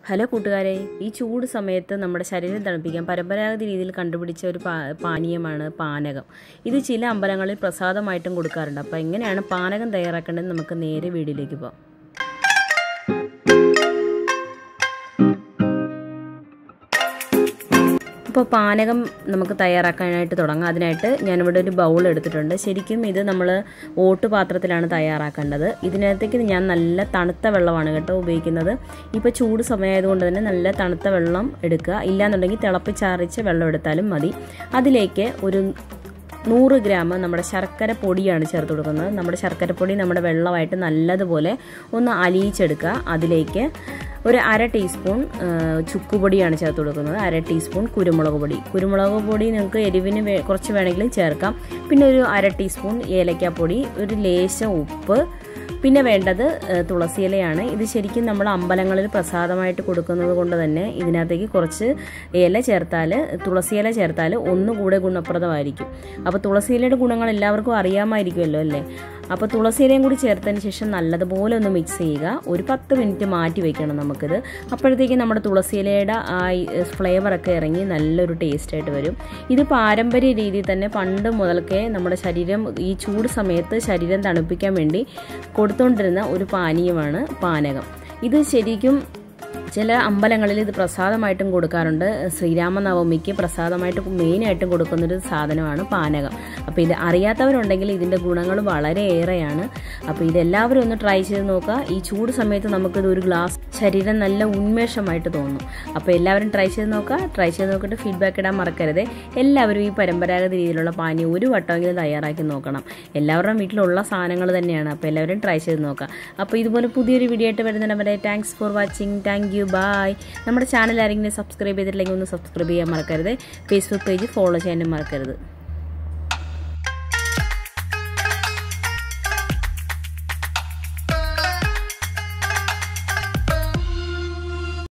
Hello കൂട്ടുകാരെ, ഈ ചൂട് സമയത്ത് നമ്മുടെ ശരീരം തണുപ്പിക്കാൻ പരമ്പരാഗത രീതിയിൽ കണ്ടുപിടിച്ച ഒരു പാനീയമാണ് പാനകം. ഇത് ചില അമ്പലങ്ങളിൽ പ്രസാദമായിട്ടും കൊടുക്കാറുണ്ട്. അപ്പോൾ എങ്ങനെയാണ് പാനകം തയ്യാറാക്കേണ്ടത് നമുക്ക് നേരെ വീഡിയോയിലേക്ക് പോകാം. അപ്പോൾ പാനകം നമുക്ക് തയ്യാറാക്കാനായിട്ട് തുടങ്ങാം. അതിനായിട്ട് ഞാനിവിടെ ഒരു ബൗൾ എടുത്തിട്ടുണ്ട്. ശരിക്കും ഇത് നമ്മൾ ഓട്ടുപാത്രത്തിലാണ് തയ്യാറാക്കേണ്ടത്. ഇതിനകത്തേക്ക് ഞാൻ നല്ല തണുത്ത വെള്ളമാണ് കേട്ടോ ഉപയോഗിക്കുന്നത്. ഇപ്പോൾ ചൂട് സമയമായതുകൊണ്ട് തന്നെ നല്ല തണുത്ത വെള്ളം എടുക്കുക. ഇല്ലാന്നുണ്ടെങ്കിൽ തിളപ്പിച്ചാറിച്ച വെള്ളം എടുത്താലും മതി. അതിലേക്ക് ഒരു 100 ഗ്രാം നമ്മുടെ ശർക്കര പൊടിയാണ് ചേർത്ത് കൊടുക്കുന്നത്. നമ്മുടെ ശർക്കരപ്പൊടി നമ്മുടെ വെള്ളമായിട്ട് നല്ലതുപോലെ ഒന്ന് അലിയിച്ചെടുക്കുക. അതിലേക്ക് ഒരു 1/2 ടീസ്പൂൺ ചുക്കുപൊടിയാണ് ചേർത്ത് കൊടുക്കുന്നത്. 1/2 ടീസ്പൂൺ കുരുമുളക് പൊടി നിങ്ങൾക്ക് എരിവിന് കുറച്ച് വേണമെങ്കിലും ചേർക്കാം. പിന്നെ ഒരു 1/2 ടീസ്പൂൺ ഏലക്കാപ്പൊടി, ഒരു ലേശം ഉപ്പ്, പിന്നെ വേണ്ടത് തുളസിയിലയാണ്. ഇത് ശരിക്കും നമ്മൾ അമ്പലങ്ങളിൽ പ്രസാദമായിട്ട് കൊടുക്കുന്നത് കൊണ്ട് തന്നെ ഇതിനകത്തേക്ക് കുറച്ച് തുളസിയില ചേർത്താൽ ഒന്നുകൂടെ ഗുണപ്രദമായിരിക്കും. അപ്പോൾ തുളസിയിലയുടെ ഗുണങ്ങൾ എല്ലാവർക്കും അറിയാമായിരിക്കുമല്ലോ അല്ലേ. അപ്പോൾ തുളസിയിലയും കൂടി ചേർത്തതിന് ശേഷം നല്ലതുപോലെ ഒന്ന് മിക്സ് ചെയ്യുക. ഒരു 10 മിനിറ്റ് മാറ്റി വയ്ക്കണം നമുക്കിത്. അപ്പോഴത്തേക്ക് നമ്മുടെ തുളസിയിലയുടെ ആ ഫ്ലേവറൊക്കെ ഇറങ്ങി നല്ലൊരു ടേസ്റ്റായിട്ട് വരും. ഇത് പാരമ്പര്യ രീതിയിൽ തന്നെ പണ്ട് മുതൽക്കേ നമ്മുടെ ശരീരം ഈ ചൂട് സമയത്ത് ശരീരം തണുപ്പിക്കാൻ വേണ്ടി കൊടുത്തുകൊണ്ടിരുന്ന ഒരു പാനീയമാണ് പാനകം. ഇത് ശരിക്കും ചില അമ്പലങ്ങളിൽ ഇത് പ്രസാദമായിട്ടും കൊടുക്കാറുണ്ട്. ശ്രീരാമനവമിക്ക് പ്രസാദമായിട്ട് മെയിനായിട്ടും കൊടുക്കുന്നൊരു സാധനമാണ് പാനകം. അപ്പോൾ ഇത് അറിയാത്തവരുണ്ടെങ്കിൽ ഇതിൻ്റെ ഗുണങ്ങൾ വളരെ ഏറെയാണ്. അപ്പോൾ ഇതെല്ലാവരും ഒന്ന് ട്രൈ ചെയ്ത് നോക്കുക. ഈ ചൂട് സമയത്ത് നമുക്കിത് ഒരു ഗ്ലാസ് ശരീരം നല്ല ഉന്മേഷമായിട്ട് തോന്നും. അപ്പോൾ എല്ലാവരും ട്രൈ ചെയ്ത് നോക്കുക. ട്രൈ ചെയ്ത് നോക്കിയിട്ട് ഫീഡ്ബാക്ക് ഇടാൻ മറക്കരുത്. എല്ലാവരും ഈ പരമ്പരാഗത രീതിയിലുള്ള പാനീയം ഒരു വട്ടമെങ്കിലും തയ്യാറാക്കി നോക്കണം. എല്ലാവരുടെയും വീട്ടിലുള്ള സാധനങ്ങൾ തന്നെയാണ്. അപ്പോൾ എല്ലാവരും ട്രൈ ചെയ്ത് നോക്കുക. അപ്പോൾ ഇതുപോലെ പുതിയൊരു വീഡിയോ ആയിട്ട് വരുന്നവരെ thanks for watching. Thank you, bye. നമ്മുടെ ചാനൽ ആരെങ്കിലും സബ്സ്ക്രൈബ് ചെയ്തിട്ടില്ലെങ്കിൽ ഒന്ന് സബ്സ്ക്രൈബ് ചെയ്യാൻ മറക്കരുത്. ഫേസ്ബുക്ക് പേജ് ഫോളോ ചെയ്യാനും മറക്കരുത്.